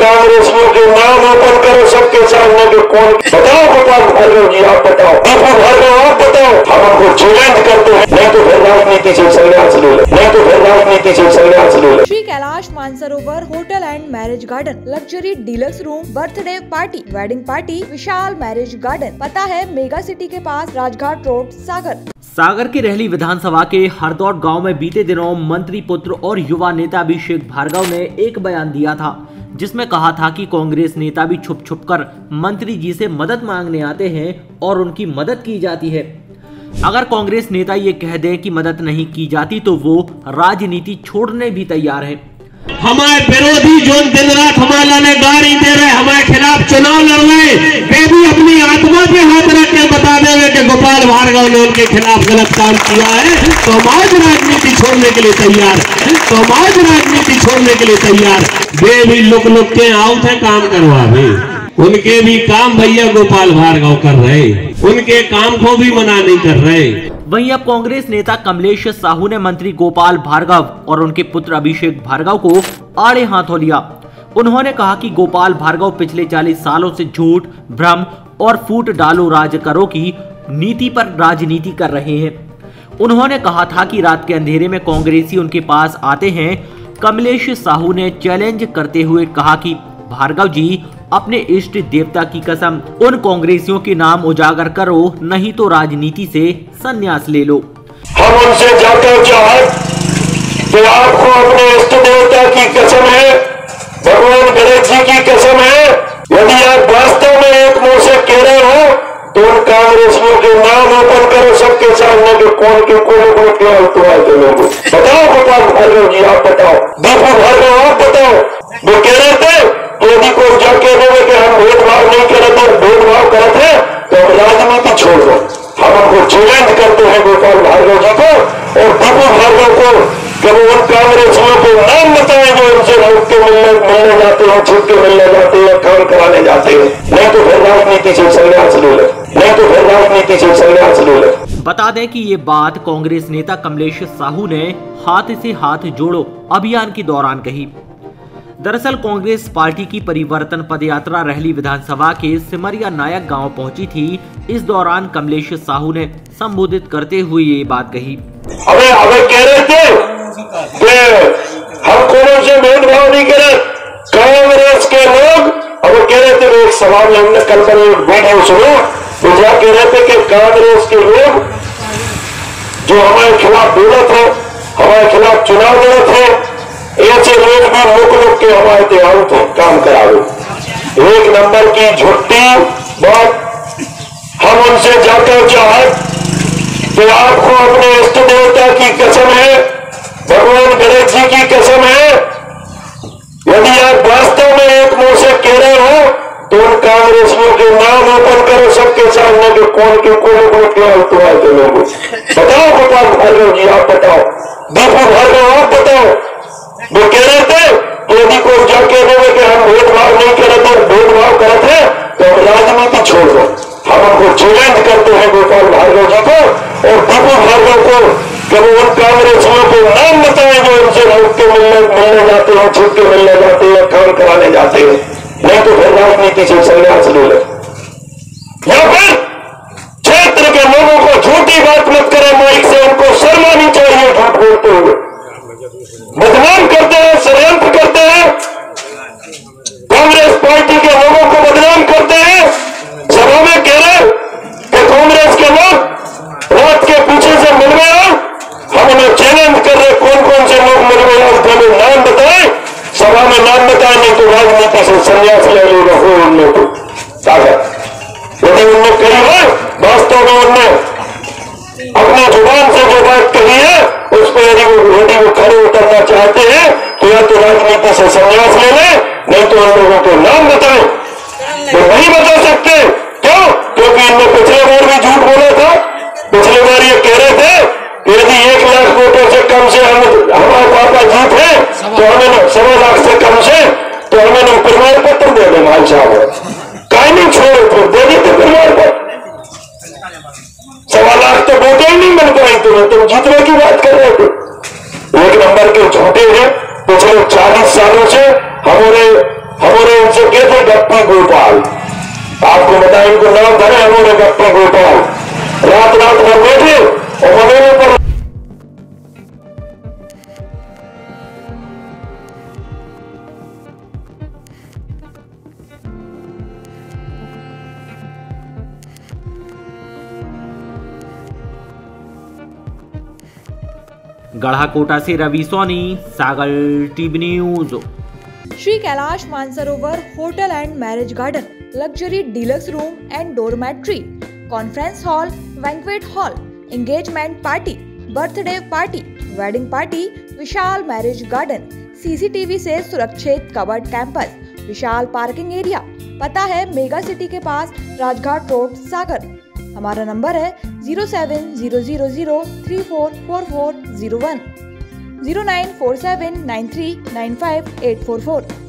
कांग्रेसियों के नाम ओपन करो सबके सामने के कौन बताओ गोपाल भार्गव जी, आप बताओ, दीपू भार्गव आप बताओ। हम उनको चैलेंज करते हैं, नहीं तो फिर राजनीति से संन्यास ले लो, नहीं तो फिर राजनीति से संन्यास ले लो। Shri Kailash Mansarovar hotel and marriage garden, luxury deluxe room, birthday party, wedding party, विशाल मैरिज गार्डन। पता है मेगा सिटी के पास, राजघाट रोड, सागर। सागर के रहली विधानसभा के हरदौट गांव में बीते दिनों मंत्री पुत्र और युवा नेता अभिषेक भार्गव ने एक बयान दिया था, जिसमें कहा था कि कांग्रेस नेता भी छुप छुप कर मंत्री जी से मदद मांगने आते हैं और उनकी मदद की जाती है। अगर कांग्रेस नेता ये कह दें कि मदद नहीं की जाती तो वो राजनीति छोड़ने भी तैयार हैं। हमारे विरोधी जो दिन रात हमारे लिए गाड़ी दे रहे, हमारे खिलाफ चुनाव लड़ रहे, वे भी अपनी आत्मा पे हाथ रख के बता देंगे कि गोपाल भार्गव ने उनके खिलाफ गलत काम किया है, तो हम आज राजनीति छोड़ने के लिए तैयार, तो हम आज राजनीति छोड़ने के लिए तैयार। वे भी लुक लुक के आउट है काम करवा भी, उनके भी काम भैया गोपाल भार्गव कर रहे, उनके काम को भी मना नहीं कर रहे। वहीं अब कांग्रेस नेता कमलेश साहू ने मंत्री गोपाल भार्गव और उनके पुत्र अभिषेक भार्गव को आड़े हाथों लिया। उन्होंने कहा कि गोपाल भार्गव पिछले 40 सालों से झूठ, भ्रम और फूट डालो राज करो की नीति पर राजनीति कर रहे हैं। उन्होंने कहा था कि रात के अंधेरे में कांग्रेसी उनके पास आते हैं। कमलेश साहू ने चैलेंज करते हुए कहा कि भार्गव जी अपने इष्ट देवता की कसम उन कांग्रेसियों के नाम उजागर करो, नहीं तो राजनीति से संन्यास ले लो। हम उनसे जाकर चाहे तो आपको अपने इष्ट देवता की कसम है, भगवान गणेश जी की कसम है, यदि आप वास्तव में एक मुंह से कह रहे हो तो उन कांग्रेसियों के नाम ओपन करो सबके सामने के कौन के लोग बताओ। गोपाल भार्गव जी आप बताओ, दीपू भार्गव आप बताओ। वो कह रहे थे यदि कोई जाके बोले कि हम भेदभाव नहीं करे थे, भेदभाव करते हैं तो हम राजनीति छोड़ दो। हम उनको चैलेंज करते हैं गोपाल भार्गव जी को और दीपू भार्गव को कि वो उन कांग्रेसियों को नाम बताएं जो उनसे रुक के मिलने जाते हैं, छुप के मिलने जाते हैं, काम कराने जाते हैं, नहीं तो फिर राजनीति से संन्यास ले लो, नहीं तो फिर राजनीति से संन्यास ले लो। बता दें कि ये बात कांग्रेस नेता कमलेश साहू ने हाथ से हाथ जोड़ो अभियान के दौरान कही। दरअसल कांग्रेस पार्टी की परिवर्तन पदयात्रा रहली विधानसभा के सिमरिया नायक गांव पहुंची थी। इस दौरान कमलेश साहू ने संबोधित करते हुए ये बात कही। हमें कह रहे थे कि हम कोनो से भेदभाव नहीं करे, कांग्रेस के लोग अब कह रहे थे, एक सवाल में हमने कल पर एक वीडियो सुनो तो क्या कह रहे थे कि कांग्रेस के लोग जो हमारे खिलाफ बोले थे, हमारे खिलाफ चुनाव लड़े थे, ऐसे लोग भी मुक मुक के हमारे तैयार थे काम करावे। एक नंबर की झूठी बात। हम उनसे जाकर चाहे तो आपको अपने इष्ट देवता की कसम है, भगवान गणेश जी की कसम है, यदि आप वास्तव में एक मुंह से कह रहे हो तो उन कांग्रेसियों के नाम ओपन करो सबके सामने के कौन के लोग बताओ। गोपाल भार्गव जी आप बताओ, दीपू भार्गव आप बताओ। वो कह रहे थे यदि कोई जाके बोले कि हम भेदभाव नहीं करे थे, भेदभाव करते हैं तो हम राजनीति छोड़ दो। हम उनको चैलेंज करते हैं गोपाल भार्गव जी को और दीपू भार्गव को कि वो उन कांग्रेसियों को नाम बताएं जो उनसे रुक के मिलने जाते हैं, छुप के मिलने जाते हैं, काम कराने जाते हैं, नहीं तो फिर राजनीति से संन्यास ले लो। या फिर क्षेत्र के लोगों को झूठी बात मत करें माइक से, उनको शर्म आनी चाहिए झूठ बोलते हुए। बदनाम करते हैं, षड्यंत्र करते हैं, कांग्रेस पार्टी के लोगों को बदनाम करते हैं। सभा में कह रहे कि कांग्रेस के लोग रात के पीछे से मिल गए, हम उन्हें चैलेंज कर रहे कौन कौन से लोग मिल गए, उनके नाम बताएं, सभा में नाम बताएं, नहीं तो राजनीति से संन्यास ले लेगा हो उन लोगों को ताकत। यदि उनने कही है वास्तव में उनने अपनी जुबान से जो बात कही है उस पर यदि वो खड़े उतरना चाहते हैं तो या तो राजनीति से संन्यास ले लें, नहीं तो उन लोगों के नाम बताएं। वो नहीं बता सकते, क्यों? क्योंकि इनने पिछले बार भी झूठ बोला था। पिछले बार ये कह रहे थे कि यदि 1 लाख वोटों से कम से हमारे पापा जीत है तो हमें 1.25 लाख से कम से तो हमें प्रमाण पत्र दे दे। भाई साहब कहीं नहीं छोड़े थे, दे देते प्रमाण पत्र। 1.25 लाख तो वोटें ही नहीं मिल पाई तुम्हें, तुम जीतने की बात कर रहे थे। एक नंबर के झूठे हैं। पिछले 40 सालों से हमारे हमारे उनसे कहते गप्पी गोपाल, आपको बताया इनको नाम था ना हमारे गप्पी गोपाल। रात रात भर बैठे और मनोने पर गढ़ाकोटा से Ravi Soni, Sagar TV news. Shri Kailash Mansarovar hotel and marriage garden, luxury deluxe room and dormitory, conference hall, banquet hall, engagement party, birthday party, wedding party, विशाल मैरिज गार्डन, सीसीटीवी से सुरक्षित कवर्ड कैंपस, विशाल पार्किंग एरिया। पता है मेगा सिटी के पास, राजघाट रोड, सागर। हमारा number है 07000344401, 094793958844।